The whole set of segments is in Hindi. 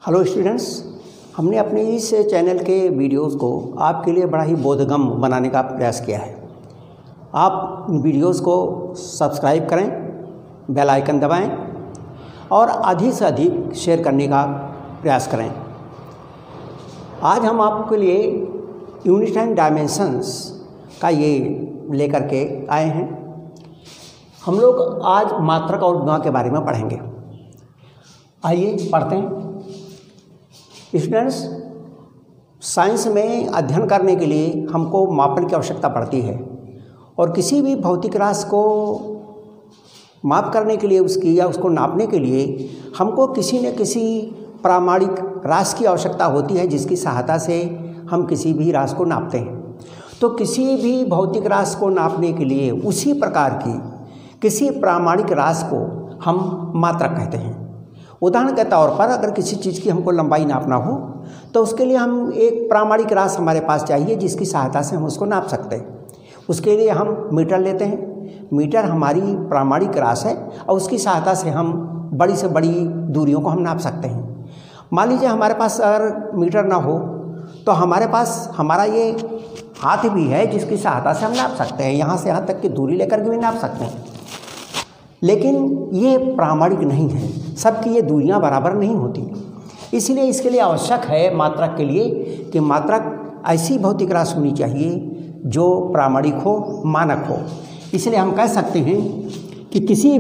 हेलो स्टूडेंट्स, हमने अपने इस चैनल के वीडियोस को आपके लिए बड़ा ही बोधगम्य बनाने का प्रयास किया है। आप इन वीडियोस को सब्सक्राइब करें, बेल आइकन दबाएं और अधिक से अधिक शेयर करने का प्रयास करें। आज हम आपके लिए यूनिट एंड डायमेंशंस का ये लेकर के आए हैं। हम लोग आज मात्रक और गुणा के बारे में पढ़ेंगे। आइए पढ़ते हैं। स्टूडेंट्स, साइंस में अध्ययन करने के लिए हमको मापन की आवश्यकता पड़ती है और किसी भी भौतिक राशि को माप करने के लिए उसको नापने के लिए हमको किसी न किसी प्रामाणिक राशि की आवश्यकता होती है, जिसकी सहायता से हम किसी भी राशि को नापते हैं। तो किसी भी भौतिक राशि को नापने के लिए उसी प्रकार की किसी प्रामाणिक राशि को हम मात्रक कहते हैं। उदाहरण के तौर पर अगर किसी चीज़ की हमको लंबाई नापना हो तो उसके लिए हम एक प्रामाणिक राशि हमारे पास चाहिए, जिसकी सहायता से हम उसको नाप सकते हैं। उसके लिए हम मीटर लेते हैं। मीटर हमारी प्रामाणिक राशि है और उसकी सहायता से हम बड़ी से बड़ी दूरियों को हम नाप सकते हैं। मान लीजिए हमारे पास अगर मीटर ना हो तो हमारे पास हमारा ये हाथ भी है, जिसकी सहायता से हम नाप सकते हैं। यहाँ से यहाँ तक की दूरी लेकर के भी नाप सकते हैं, लेकिन ये प्रामाणिक नहीं है। सबकी ये दूरियां बराबर नहीं होती। इसलिए इसके लिए आवश्यक है मात्रक के लिए कि मात्रक ऐसी भौतिक राशि होनी चाहिए जो प्रामाणिक हो, मानक हो। इसलिए हम कह सकते हैं कि किसी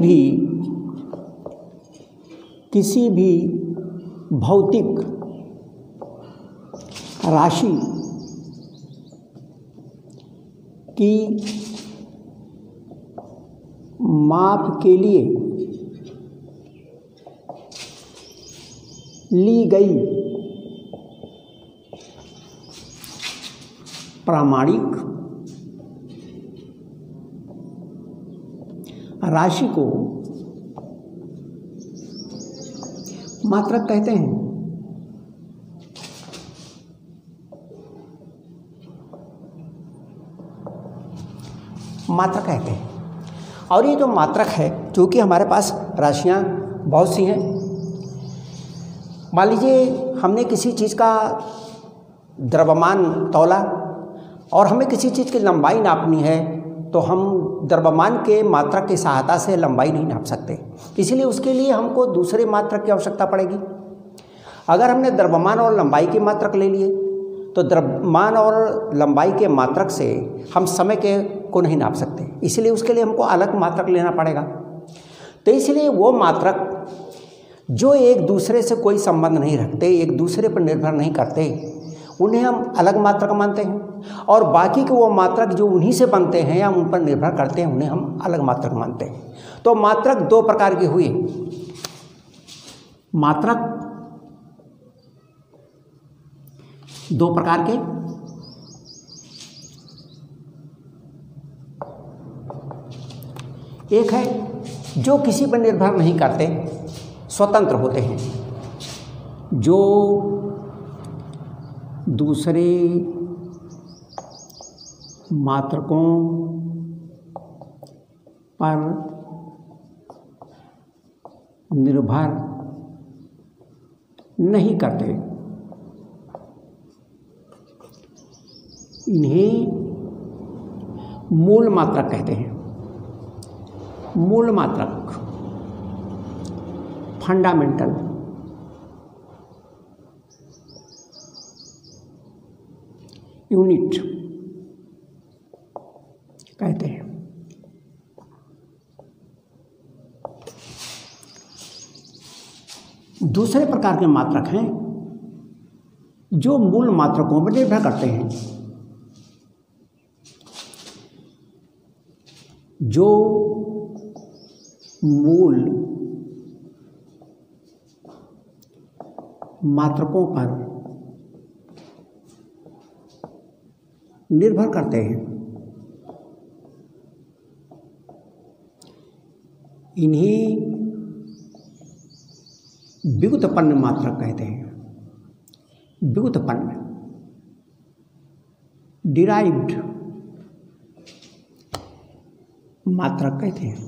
भी भौतिक राशि की माप के लिए ली गई प्रामाणिक राशि को मात्रक कहते हैं। मात्रक कहते हैं। और ये जो मात्रक है, चूँकि हमारे पास राशियाँ बहुत सी हैं। मान लीजिए हमने किसी चीज़ का द्रव्यमान तौला और हमें किसी चीज़ की लंबाई नापनी है, तो हम द्रव्यमान के मात्रक की सहायता से लंबाई नहीं नाप सकते। इसलिए उसके लिए हमको दूसरे मात्रक की आवश्यकता पड़ेगी। अगर हमने द्रव्यमान और लंबाई के मात्रक ले लिए तो द्रव्यमान और लंबाई के मात्रक से हम समय को नहीं नाप सकते। इसलिए उसके लिए हमको अलग मात्रक लेना पड़ेगा। तो इसलिए वो मात्रक जो एक दूसरे से कोई संबंध नहीं रखते, एक दूसरे पर निर्भर नहीं करते, उन्हें हम अलग मात्रक मानते हैं। और बाकी के वो मात्रक जो उन्हीं से बनते हैं या उन पर निर्भर करते हैं, उन्हें हम अलग मात्रक मानते हैं। तो मात्रक दो प्रकार के हुए। मात्रक दो प्रकार के। एक है जो किसी पर निर्भर नहीं करते, स्वतंत्र होते हैं, जो दूसरे मात्रकों पर निर्भर नहीं करते। इन्हें मूल मात्रक कहते हैं। मूल मात्रक, फंडामेंटल यूनिट कहते हैं। दूसरे प्रकार के मात्रक हैं जो मूल मात्रकों पर निर्भर करते हैं। जो मूल मात्रकों पर निर्भर करते हैं, इन्हें व्युत्पन्न मात्रक कहते हैं। व्युत्पन्न, डिराइव्ड मात्रक कहते हैं।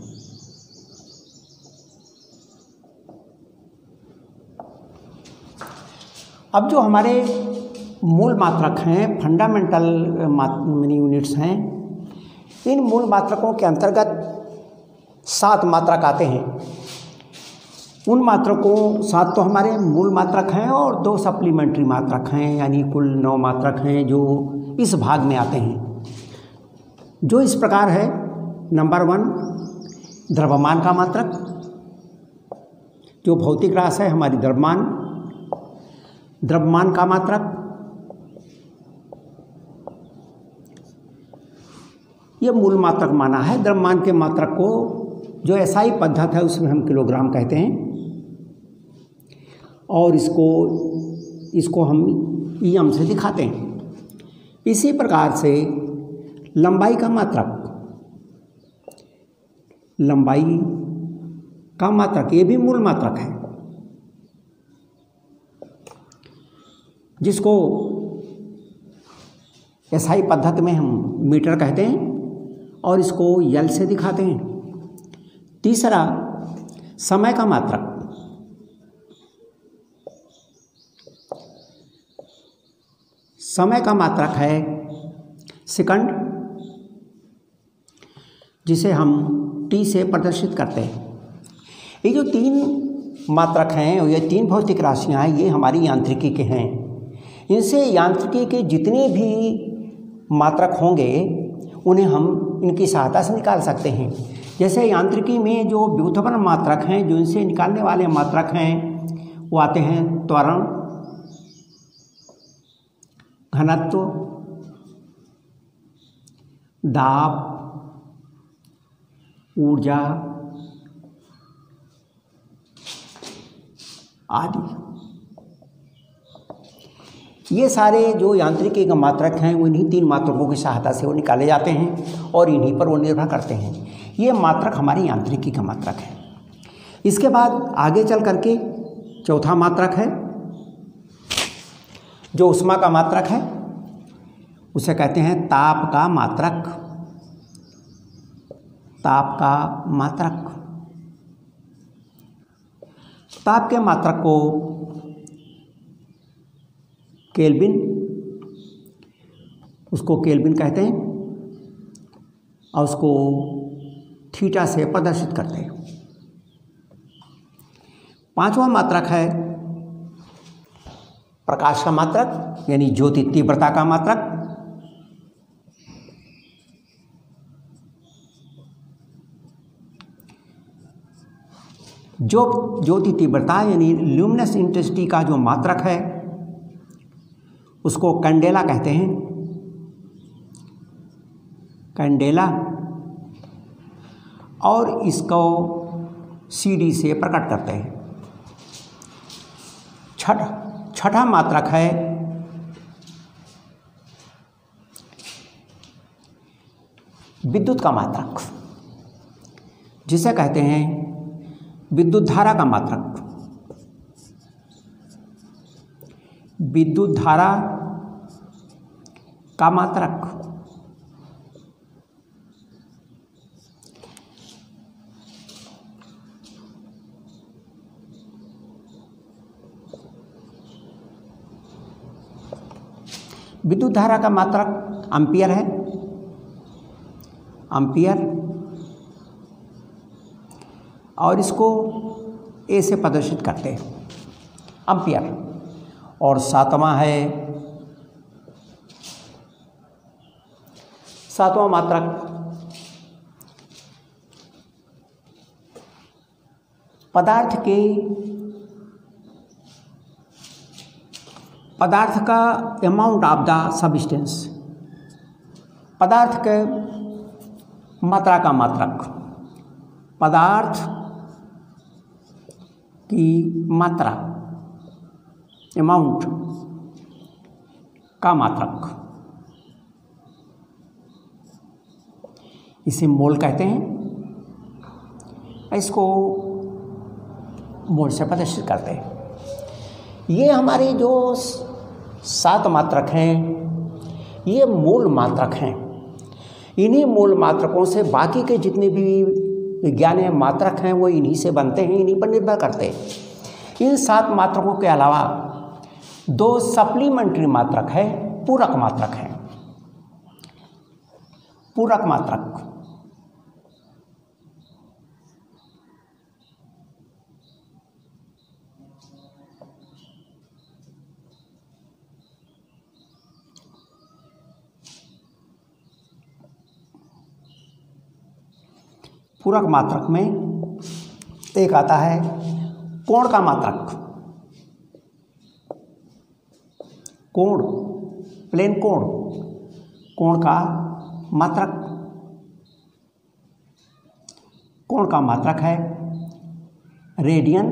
अब जो हमारे मूल मात्रक हैं, फंडामेंटल यूनिट्स हैं, इन मूल मात्रकों के अंतर्गत 7 मात्रक आते हैं। उन मात्रकों 7 तो हमारे मूल मात्रक हैं और 2 सप्लीमेंट्री मात्रक हैं, यानी कुल 9 मात्रक हैं जो इस भाग में आते हैं, जो इस प्रकार है। नंबर 1 द्रव्यमान का मात्रक, जो भौतिक राशि है हमारी द्रव्यमान का मात्रक। ये मूल मात्रक माना है। द्रव्यमान के मात्रक को जो एसआई पद्धत है उसमें हम किलोग्राम कहते हैं, और इसको हम ईएम से दिखाते हैं। इसी प्रकार से लंबाई का मात्रक ये भी मूल मात्रक है, जिसको एसआई पद्धति में हम मीटर कहते हैं और इसको यल से दिखाते हैं। तीसरा समय का मात्रक, समय का मात्रक है सेकंड, जिसे हम टी से प्रदर्शित करते हैं। ये जो 3 मात्रक हैं, ये 3 भौतिक राशियां हैं, ये हमारी यांत्रिकी के हैं। इनसे यांत्रिकी के जितने भी मात्रक होंगे उन्हें हम इनकी सहायता से निकाल सकते हैं। जैसे यांत्रिकी में जो व्युत्पन्न मात्रक हैं, जो इनसे निकालने वाले मात्रक हैं, वो आते हैं त्वरण, घनत्व, दाब, ऊर्जा आदि। ये सारे जो यांत्रिकी के मात्रक हैं वो इन्हीं 3 मात्रकों की सहायता से वो निकाले जाते हैं और इन्हीं पर वो निर्भर करते हैं। ये मात्रक हमारी यांत्रिकी का मात्रक है। इसके बाद आगे चल करके चौथा मात्रक है जो ऊष्मा का मात्रक है, उसे कहते हैं ताप का मात्रक। ताप का मात्रक, ताप के मात्रक को केल्विन, उसको केल्विन कहते हैं और उसको थीटा से प्रदर्शित करते हैं। 5वां मात्रक है प्रकाश का मात्रक, यानी ज्योति तीव्रता का मात्रक। जो ज्योति तीव्रता यानी ल्यूमिनस इंटेंसिटी का जो मात्रक है उसको कैंडेला कहते हैं। कैंडेला, और इसको CD से प्रकट करते हैं। छठा मात्रक है विद्युत का मात्रक, जिसे कहते हैं विद्युत धारा का मात्रक। विद्युत धारा का मात्रक, विद्युत धारा का मात्रक एम्पियर है। एम्पियर, और इसको ए से प्रदर्शित करते हैं, एम्पियर। और 7वां है, 7वां मात्रक पदार्थ का अमाउंट ऑफ द सब्सटेंस, पदार्थ के मात्रा का मात्रक, पदार्थ की मात्रा, अमाउंट का मात्रक, इसे मोल कहते हैं। इसको मोल से प्रदर्शित करते हैं। ये हमारे जो 7 मात्रक हैं ये मूल मात्रक हैं। इन्हीं मूल मात्रकों से बाकी के जितने भी विज्ञान मात्रक हैं वो इन्हीं से बनते हैं, इन्हीं पर निर्भर करते हैं। इन 7 मात्रकों के अलावा दो सप्लीमेंट्री मात्रक है, पूरक मात्रक है। पूरक मात्रक पूरक मात्रक में एक आता है कोण का मात्रक। कोण, प्लेन कोण, कोण का मात्रक। कोण का मात्रक है रेडियन,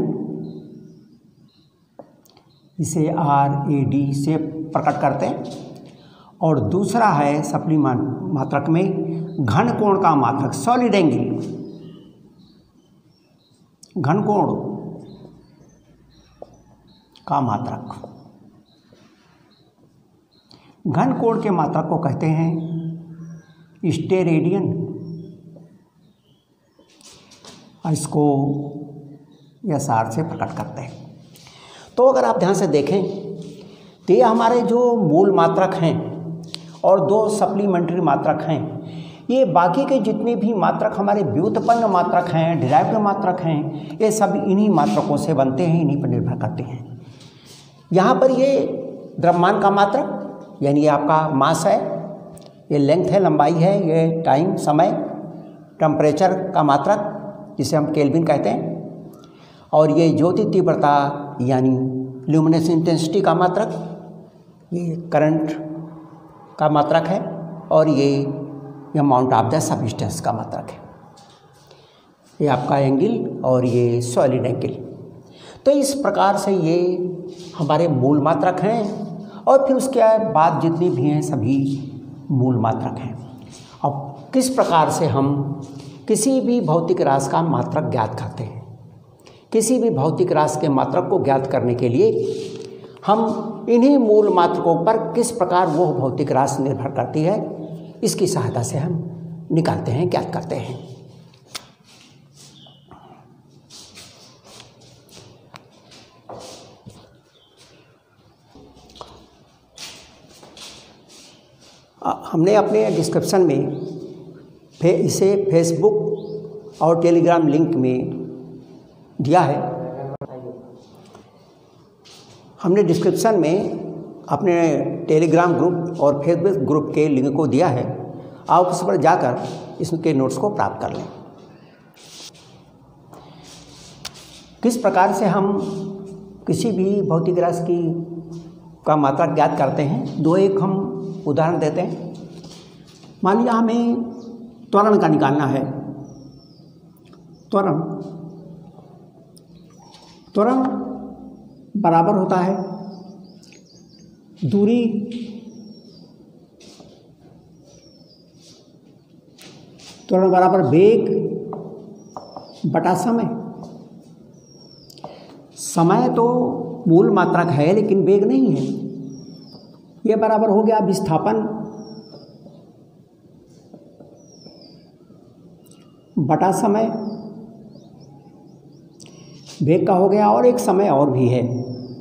इसे RAD से प्रकट करते हैं। और दूसरा है सप्लीमेंट मात्रक में घन कोण का मात्रक, सॉलिड एंगल। घन कोण का मात्रक, घन कोण के मात्रक को कहते हैं स्टेरेडियन। इसको SR से प्रकट करते हैं। तो अगर आप ध्यान से देखें तो ये हमारे जो मूल मात्रक हैं और दो सप्लीमेंट्री मात्रक हैं, ये बाकी के जितने भी मात्रक हमारे व्युत्पन्न मात्रक हैं, डिराइव्ड मात्रक हैं, ये सब इन्हीं मात्रकों से बनते हैं, इन्हीं पर निर्भर करते हैं। यहाँ पर ये द्रव्यमान का मात्रक यानी ये आपका मास है, ये लेंथ है, लंबाई है, ये टाइम, समय, टेम्परेचर का मात्रक जिसे हम केल्विन कहते हैं, और ये ज्योति तीव्रता यानी ल्यूमिनेस इंटेंसिटी का मात्रक, ये करंट का मात्रक है, और ये अमाउंट ऑफ द सबस्टेंस का मात्रक है। ये आपका एंगल और ये सॉलिड एंगल। तो इस प्रकार से ये हमारे मूल मात्रक हैं, और फिर उसके बाद जितनी भी हैं सभी मूल मात्रक हैं। अब किस प्रकार से हम किसी भी भौतिक राशि का मात्रक ज्ञात करते हैं? किसी भी भौतिक राशि के मात्रक को ज्ञात करने के लिए हम इन्हीं मूल मात्रकों पर किस प्रकार वो भौतिक राशि निर्भर करती है, इसकी सहायता से हम निकालते हैं, ज्ञात करते हैं। हमने अपने डिस्क्रिप्शन में इसे फेसबुक और टेलीग्राम लिंक में दिया है। हमने डिस्क्रिप्शन में अपने टेलीग्राम ग्रुप और फेसबुक ग्रुप के लिंक को दिया है। आप उस पर जाकर इसके नोट्स को प्राप्त कर लें। किस प्रकार से हम किसी भी भौतिक राशि का मात्रक ज्ञात करते हैं, दो एक हम उदाहरण देते हैं। मान लिया हमें त्वरण का निकालना है। त्वरण बराबर होता है दूरी त्वरण बराबर वेग बटा समय। समय तो मूल मात्रक है लेकिन वेग नहीं है। यह बराबर हो गया विस्थापन बटा समय, वेग का हो गया, और एक समय और भी है।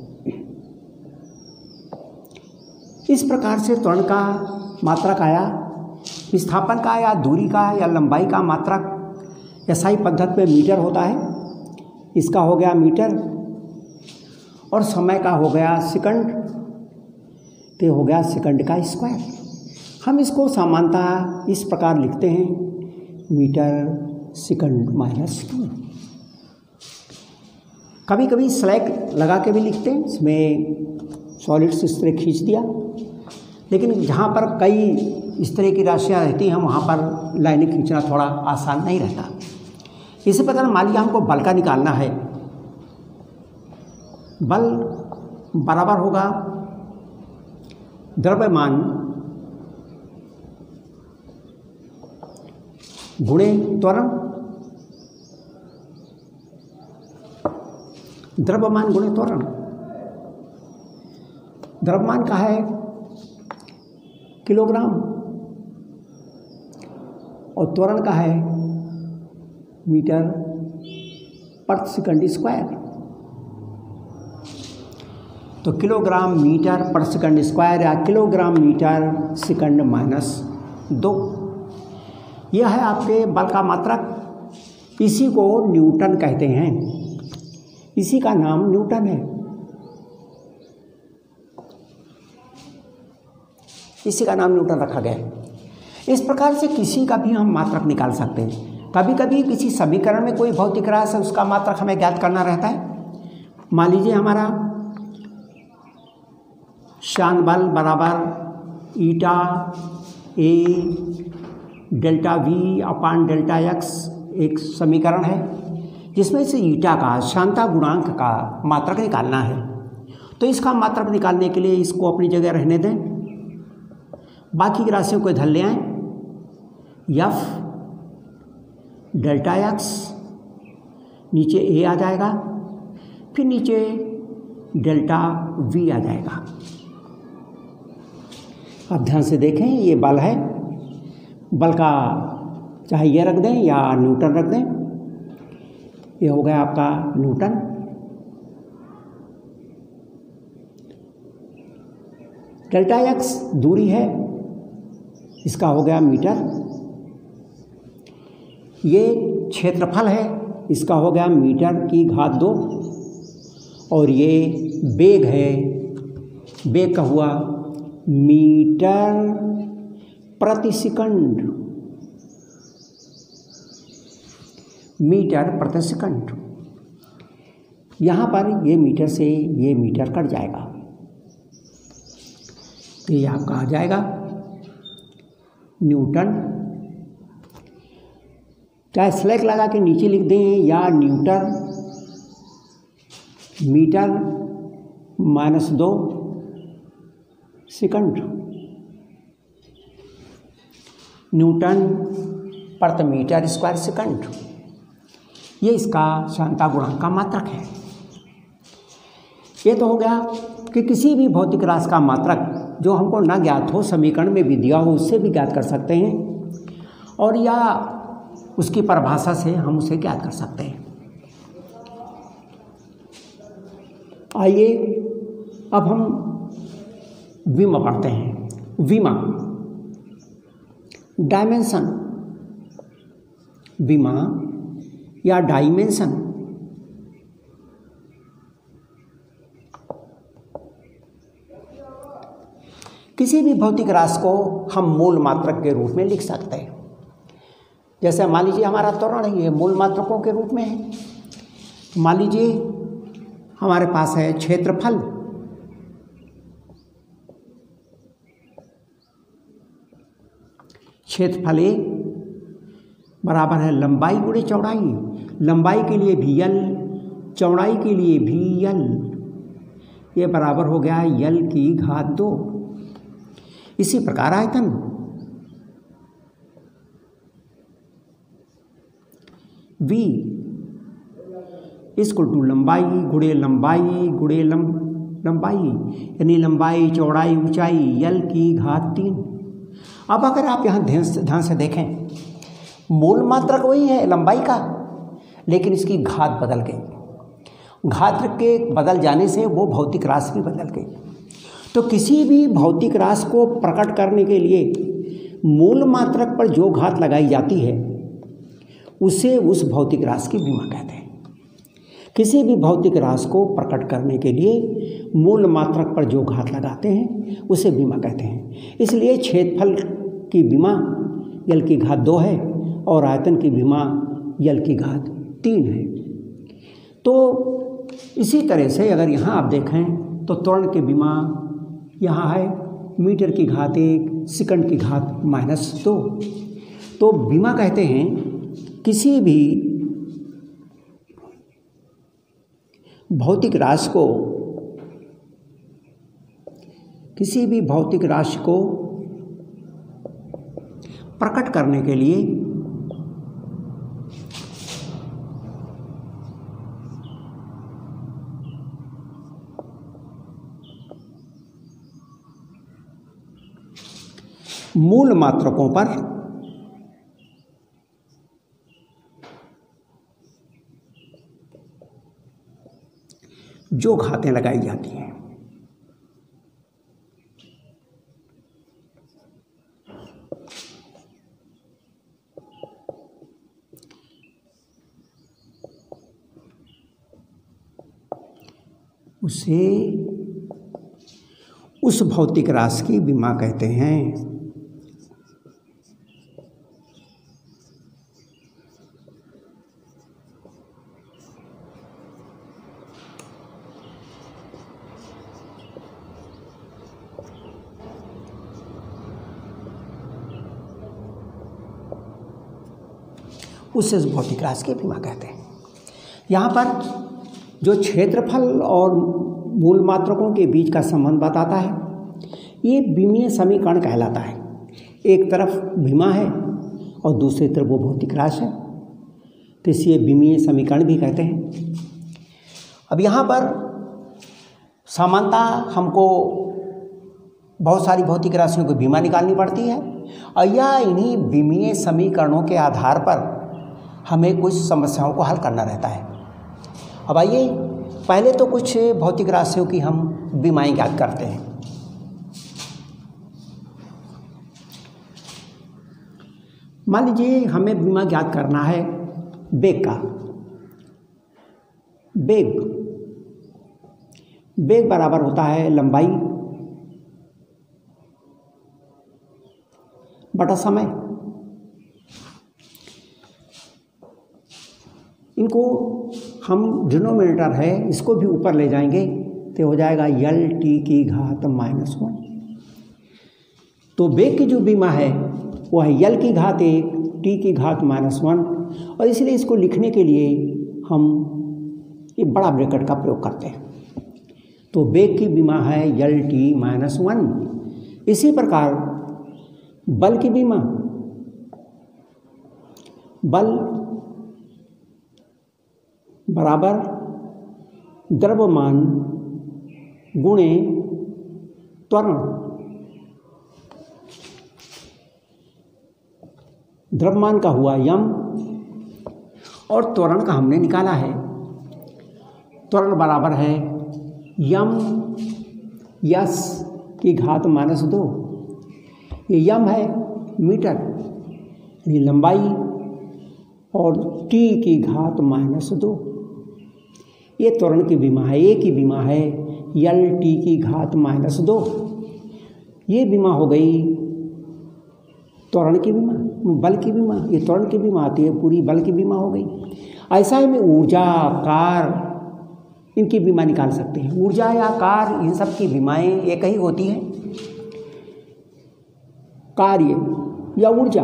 इस प्रकार से त्वरण का मात्रक आया, विस्थापन का या दूरी का या लंबाई का मात्रक SI पद्धति में मीटर होता है, इसका हो गया मीटर, और समय का हो गया सेकंड, तो हो गया सेकंड का स्क्वायर। हम इसको सामान्यतः इस प्रकार लिखते हैं मीटर सेकंड -2। कभी कभी स्लैग लगा के भी लिखते हैं, इसमें सॉलिड्स इस तरह खींच दिया, लेकिन जहाँ पर कई इस तरह की राशियाँ रहती हैं वहाँ पर लाइनें खींचना थोड़ा आसान नहीं रहता। इसी प्रकार मान लिया हमको बल का निकालना है। बल बराबर होगा द्रव्यमान गुणे त्वरण। द्रव्यमान गुणे त्वरण, द्रव्यमान का है किलोग्राम और त्वरण का है मीटर पर सेकंड स्क्वायर। तो किलोग्राम मीटर पर सेकंड स्क्वायर या किलोग्राम मीटर सेकंड माइनस 2, यह है आपके बल का मात्रक। इसी को न्यूटन कहते हैं, इसी का नाम न्यूटन है, इसी का नाम न्यूटन रखा गया है। इस प्रकार से किसी का भी हम मात्रक निकाल सकते हैं। कभी कभी किसी समीकरण में कोई भौतिक राशि है, उसका मात्रक हमें ज्ञात करना रहता है। मान लीजिए हमारा शान बल बराबर eta A delta V upon delta X एक समीकरण है, जिसमें से ईटा का शांता गुणांक का मात्रक निकालना है। तो इसका मात्रक निकालने के लिए इसको अपनी जगह रहने दें, बाकी की राशियों को इधर ले आएं। एफ डेल्टा एक्स नीचे ए आ जाएगा, फिर नीचे डेल्टा वी आ जाएगा। अब ध्यान से देखें, ये बल है, बल का चाहे ये रख दें या न्यूटन रख दें, ये हो गया आपका न्यूटन। डेल्टा एक्स दूरी है, इसका हो गया मीटर। ये क्षेत्रफल है, इसका हो गया मीटर की घात 2। और ये वेग है, वेग का हुआ मीटर प्रति सेकंड, मीटर प्रति सेकंड। यहाँ पर ये मीटर से ये मीटर कट जाएगा, तो ये आपका आ जाएगा न्यूटन। चाहे स्लैश लगा के नीचे लिख दें या newton metre minus 2 second, newton प्रति मीटर स्क्वायर सेकंड, ये इसका शांता गुणांक का मात्रक है। ये तो हो गया कि किसी भी भौतिक राशि का मात्रक जो हमको ना ज्ञात हो, समीकरण में भी दिया हो, उससे भी ज्ञात कर सकते हैं, और या उसकी परिभाषा से हम उसे ज्ञात कर सकते हैं। आइए अब हम विमा पढ़ते हैं। विमा डायमेंशन, विमा या डायमेंशन किसी भी भौतिक राशि को हम मूल मात्रक के रूप में लिख सकते हैं। जैसे मान लीजिए हमारा त्वरण है, ये मूल मात्रकों के रूप में है। मान लीजिए हमारे पास है क्षेत्रफल, क्षेत्रफल ए बराबर है लंबाई गुणे चौड़ाई, लंबाई के लिए भी यल, चौड़ाई के लिए भी यल, ये बराबर हो गया यल की घात 2। इसी प्रकार आयतन, V इक्वल टू लंबाई गुणे लंबाई गुणे लंबाई, यानी लंबाई चौड़ाई ऊंचाई यल की घात 3। अब अगर आप यहाँ ध्यान से देखें, मूल मात्रक वही है लंबाई का, लेकिन इसकी घात बदल गई। घात के बदल जाने से वो भौतिक राशि भी बदल गई। तो किसी भी भौतिक राशि को प्रकट करने के लिए मूल मात्रक पर जो घात लगाई जाती है उसे उस भौतिक राशि की विमा कहते हैं। किसी भी भौतिक राशि को प्रकट करने के लिए मूल मात्रक पर जो घात लगाते हैं उसे विमा कहते हैं। इसलिए क्षेत्रफल की विमा यल की घात 2 है और आयतन की विमा यल की घात 3 है। तो इसी तरह से अगर यहाँ आप देखें तो त्वरण की विमा यहाँ है मीटर की घात 1 सेकंड की घात -2। तो विमा कहते हैं किसी भी भौतिक राशि को, किसी भी भौतिक राशि को प्रकट करने के लिए मूल मात्रकों पर जो घातें लगाई जाती हैं उसे उस भौतिक राशि की बीमा कहते हैं। उसे उस भौतिक राशि की बीमा कहते हैं। यहाँ पर जो क्षेत्रफल और मूल मात्रकों के बीच का संबंध बताता है, ये विमीय समीकरण कहलाता है। एक तरफ बीमा है और दूसरी तरफ वो भौतिक राशि है, तो इसे विमीय समीकरण भी कहते हैं। अब यहाँ पर सामान्यतः हमको बहुत सारी भौतिक राशियों की बीमा निकालनी पड़ती है और या इन्हीं विमीय समीकरणों के आधार पर हमें कुछ समस्याओं को हल करना रहता है। अब आइए पहले तो कुछ भौतिक राशियों की हम बीमाएं ज्ञात करते हैं। मान लीजिए हमें बीमा ज्ञात करना है वेग का। वेग बराबर होता है लंबाई बटा समय। इनको हम डिनोमिनेटर है इसको भी ऊपर ले जाएंगे तो हो जाएगा यल टी की घात -1। तो वेग की जो बीमा है वो है यल की घात 1 टी की घात -1, और इसलिए इसको लिखने के लिए हम ये बड़ा ब्रैकेट का प्रयोग करते हैं। तो वेग की बीमा है यल टी -1। इसी प्रकार बल की बीमा, बल बराबर द्रव्यमान गुणे त्वरण। द्रव्यमान का हुआ यम और त्वरण का हमने निकाला है। त्वरण बराबर है यम यस की घात -2। ये यम है मीटर यानी लंबाई और टी की घात -2। ये त्वरण की बीमा है। ए की बीमा है यल टी की घात -2। ये बीमा हो गई त्वरण की बीमा। बल की बीमा, ये त्वरण की बीमा आती है, पूरी बल की बीमा हो गई। ऐसा ही में ऊर्जा, कार, इनकी बीमा निकाल सकते हैं। ऊर्जा या कार, इन सब की बीमाएं एक ही होती हैं। कार्य या ऊर्जा,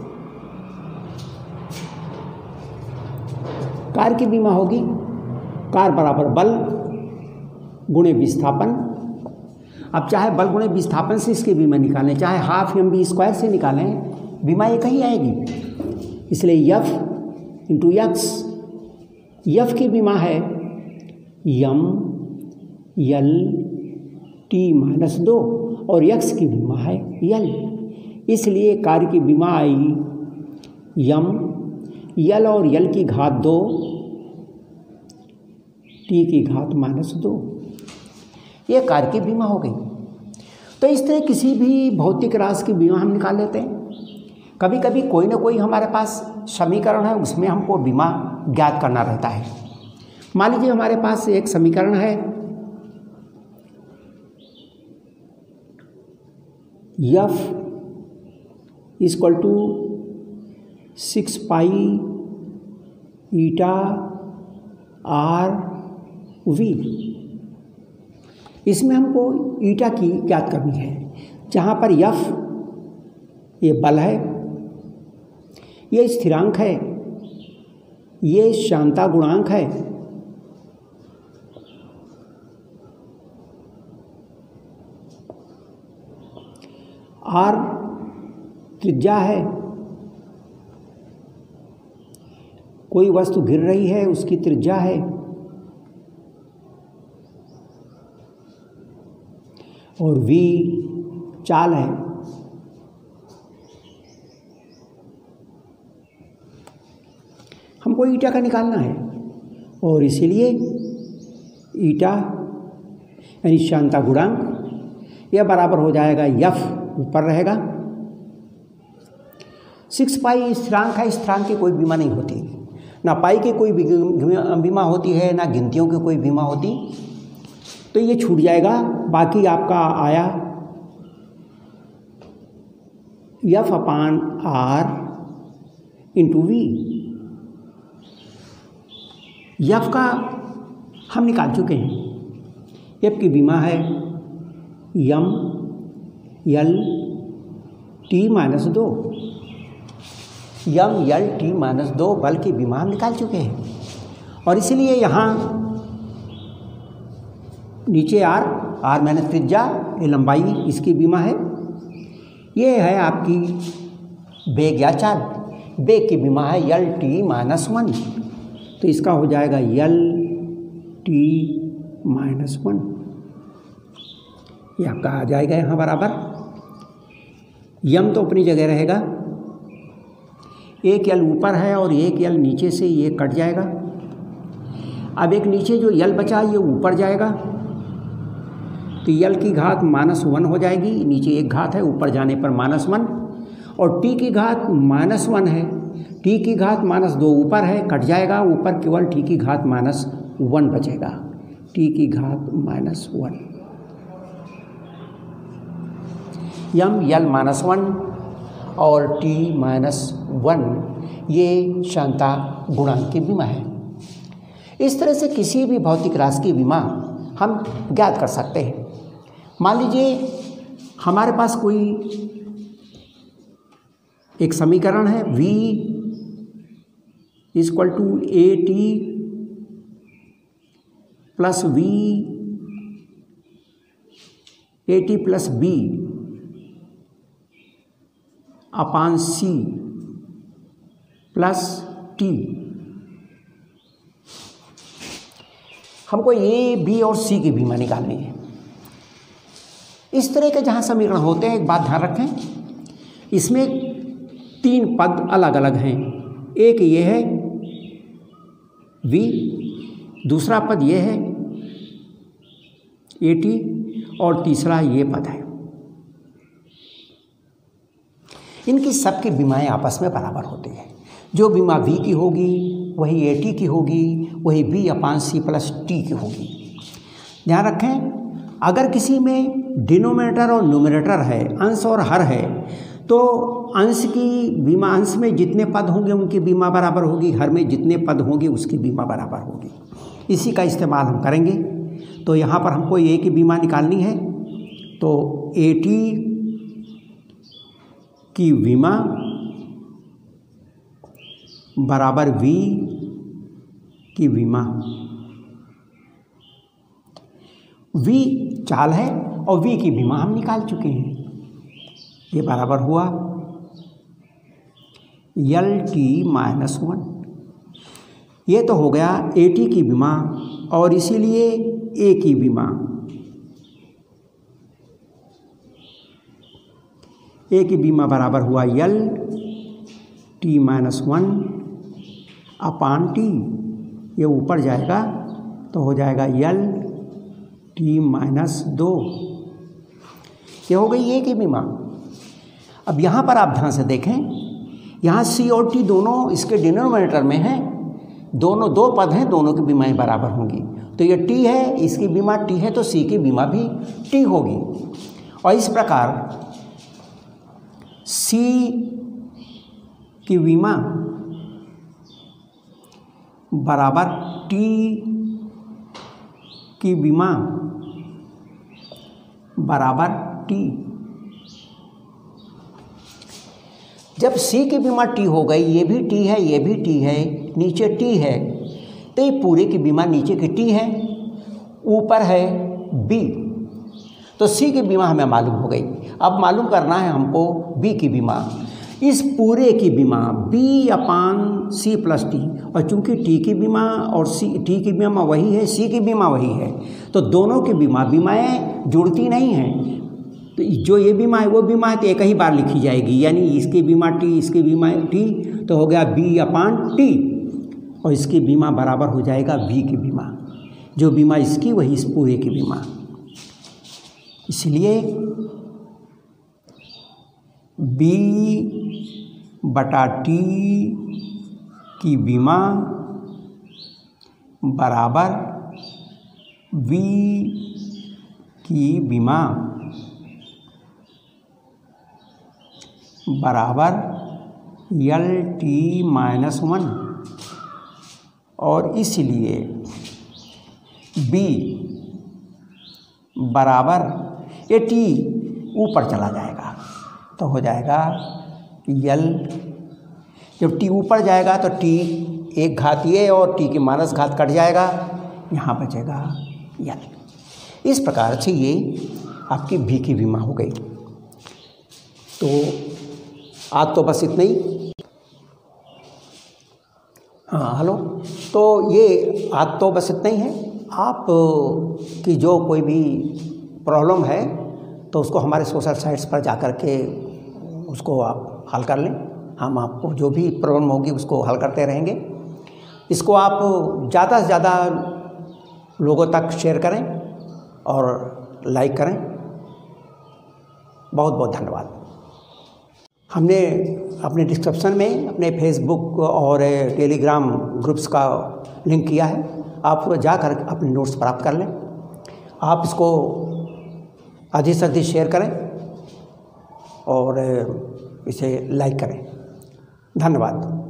कार की बीमा होगी कार बराबर बल गुणे विस्थापन। अब चाहे बल गुणे विस्थापन से इसकी बीमा निकालें, चाहे हाफ mv² से निकालें, बीमा एक ही आएगी। इसलिए F इंटू एक्स, F की बीमा है यम यल टी -2 और x की बीमा है यल। इसलिए कार्य की बीमा आई यम यल और यल की घात 2 टी की घात -2। ये कार्य की बीमा हो गई। तो इस तरह किसी भी भौतिक राशि की बीमा हम निकाल लेते हैं। कभी कभी कोई ना कोई हमारे पास समीकरण है, उसमें हमको बीमा ज्ञात करना रहता है। मान लीजिए हमारे पास एक समीकरण है F = 6 pi eta R V. इसमें हमको ईटा की ज्ञात करनी है, जहाँ पर F ये बल है, ये स्थिरांक है, ये श्यानता गुणांक है, आर त्रिज्या है, कोई वस्तु गिर रही है उसकी त्रिज्या है, और V चाल है। हमको ईटा का निकालना है और इसीलिए ईटा यानी श्यानता गुणांक यह बराबर हो जाएगा F ऊपर रहेगा 6 पाई स्थिरांक है। स्थिरांक की कोई बीमा नहीं होती, ना पाई की कोई बीमा होती है, ना गिनतियों की कोई बीमा होती तो ये छूट जाएगा। बाकी आपका आया F upon R into V. F का हम निकाल चुके हैं। एफ की बीमा है M L T minus 2, M L T minus 2 बल की बीमा हम निकाल चुके हैं। और इसलिए यहाँ नीचे आर माइनस त्रिज्या, ये लंबाई इसकी बीमा है। ये है आपकी वेग या चाल, वेग की बीमा है एल टी माइनस 1, तो इसका हो जाएगा एल टी माइनस 1। ये आपका आ जाएगा यहाँ बराबर। यम तो अपनी जगह रहेगा, एक यल ऊपर है और एक यल नीचे से ये कट जाएगा। अब एक नीचे जो यल बचा ये ऊपर जाएगा, तो यल की घात -1 हो जाएगी। नीचे एक घात है, ऊपर जाने पर -1, और टी की घात -1 है। टी की घात -2 ऊपर है, कट जाएगा, ऊपर केवल टी की घात -1 बचेगा। टी की घात -1 यम यल -1 और टी -1 ये क्षमता गुणांक की बीमा है। इस तरह से किसी भी भौतिक राशि की बीमा हम ज्ञात कर सकते हैं। मान लीजिए हमारे पास कोई एक समीकरण है V equal to A T plus V A T plus B upon C plus T. हमको ए बी और सी की बीमा निकालनी है। इस तरह के जहाँ समीकरण होते हैं, एक बात ध्यान रखें, इसमें 3 पद अलग अलग हैं। एक ये है v, दूसरा पद ये है ए टी, और तीसरा ये पद है। इनकी सबकी बीमाएं आपस में बराबर होती है। जो बीमा v की होगी वही ए टी की होगी, वही b upon C plus T की होगी। ध्यान रखें, अगर किसी में डिनोमिनेटर और न्यूमरेटर है, अंश और हर है, तो अंश की बीमा, अंश में जितने पद होंगे उनकी बीमा बराबर होगी, हर में जितने पद होंगे उसकी बीमा बराबर होगी। इसी का इस्तेमाल हम करेंगे। तो यहाँ पर हमको ए की बीमा निकालनी है, तो ए टी की बीमा बराबर v की बीमा। v चाल है और v की बीमा हम निकाल चुके हैं। ये बराबर हुआ एल टी माइनस 1। ये तो हो गया ए टी की बीमा, और इसीलिए ए की बीमा, ए की बीमा बराबर हुआ L T minus 1 upon T. ये ऊपर जाएगा तो हो जाएगा एल टी माइनस 2। ये हो गई ए की बीमा। अब यहाँ पर आप ध्यान से देखें, यहाँ सी और टी दोनों इसके डिनोमिनेटर में हैं, दोनों 2 पद हैं, दोनों की बीमाएं बराबर होंगी। तो ये टी है, इसकी बीमा टी है, तो सी की बीमा भी टी होगी। और इस प्रकार सी की बीमा बराबर टी की बीमा बराबर टी। जब सी की बीमा टी हो गई, ये भी टी है, ये भी टी है, नीचे टी है, तो ये पूरे की बीमा नीचे की टी है, ऊपर है बी। तो सी की बीमा हमें मालूम हो गई। अब मालूम करना है हमको बी की बीमा। इस पूरे की बीमा B upon C plus T, और चूंकि टी की बीमा और टी की बीमा वही है, सी की बीमा वही है, तो दोनों की बीमाएं जुड़ती नहीं हैं। तो जो ये बीमा है वो बीमा है तो एक ही बार लिखी जाएगी, यानी इसकी बीमा टी, इसकी बीमा टी, तो हो गया बी अपान टी, और इसकी बीमा बराबर हो जाएगा बी की बीमा। जो बीमा इसकी वही इस पूरे की बीमा। इसलिए बी बटा टी की बीमा बराबर वी की बीमा बराबर LT-1 और इसलिए बी बराबर ये टी ऊपर चला जाएगा तो हो जाएगा यल। जब टी ऊपर जाएगा तो टी एक घातीय और टी की माइनस घात कट जाएगा, यहाँ बचेगा यल। इस प्रकार से ये आपकी भी की बीमा हो गई। तो आज तो बस इतना ही। हाँ हेलो, तो ये आज तो बस इतना ही है। आप की जो कोई भी प्रॉब्लम है तो उसको हमारे सोशल साइट्स पर जा कर के उसको आप हल कर लें। हम आपको जो भी प्रॉब्लम होगी उसको हल करते रहेंगे। इसको आप ज़्यादा से ज़्यादा लोगों तक शेयर करें और लाइक करें। बहुत बहुत धन्यवाद। हमने अपने डिस्क्रिप्शन में अपने फेसबुक और टेलीग्राम ग्रुप्स का लिंक किया है, आप जाकर अपने नोट्स प्राप्त कर लें। आप इसको अधिक से अधिक शेयर करें और इसे लाइक करें। धन्यवाद।